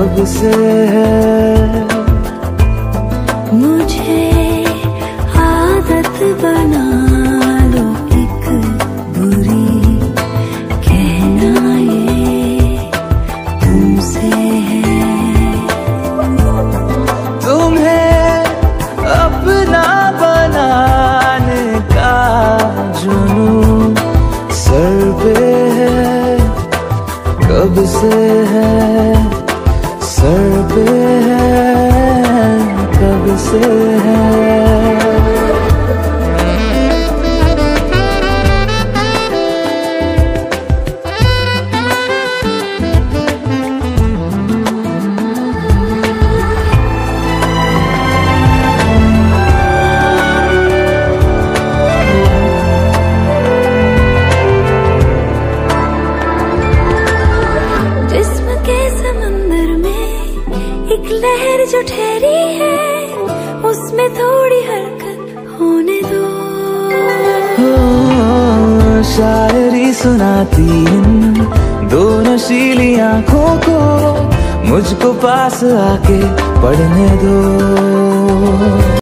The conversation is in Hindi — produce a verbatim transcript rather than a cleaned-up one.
कब से है। मुझे आदत बना लो एक बुरी, कहना ये तुमसे है। तुम्हें अपना बनाने का जुनून सर पे है, कब से है, सर पे है, कब से है। एक लहर जो ठहरी है, उसमें थोड़ी हरकत होने दो। ओ, शायरी सुनाती इन दो नशीली आंखों को, मुझको पास आके पढ़ने दो।